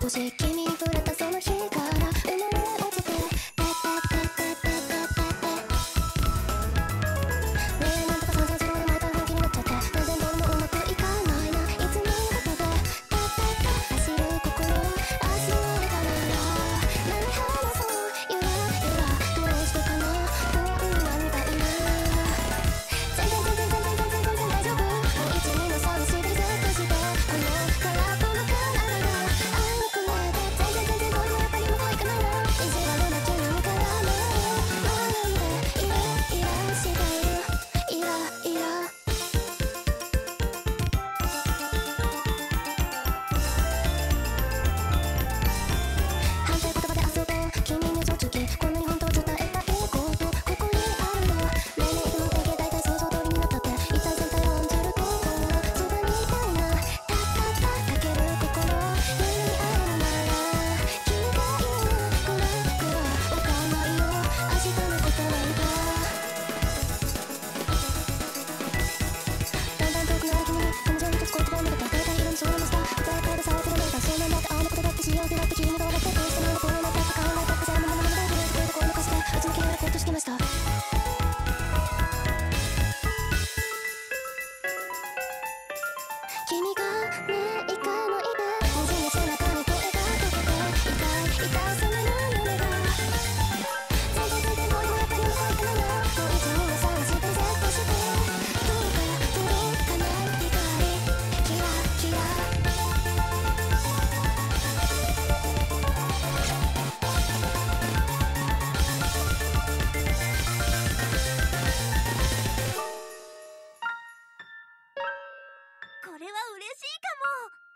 少し君に触れたその日から生まれ落ちてねえなんとか散々自分で毎回本気になっちゃって全然どうもうまくいかないないつものことで走る心足の上から何話そうゆらゆらどうしてかな不安なんだ今全然大丈夫もう一二の寂しいリセットしてこの空っぽの体があいにくれて全然どういうあたりもこういかないな意地悪な君からも学んでイライラしてるイライラ反対言葉で遊ぼう君に嘘つきこんなに本当を伝えたいことここにあるのねえねえいつも定型大体想像通りになったって一体全体を論じるところそばにいたいなたける心夢に会えるなら君がいるくらわかんないよ明日のことなんかだんだん遠くなる君に感情に一つ言葉を見れた大体色にそうなました絶対でさえてるなんかそうなんだってあんなことだって幸せだって君が笑ってどうしてなんだこうなったか考えたってさままままでグレートこう抜かしてうちの嫌いなことしてました君がね行かないで文字に背中に声が溶けて痛さめの夢が全然どういうあたりもこいかないなもう一二の探してリセットして届かない光キラキラこれは嬉しいかも。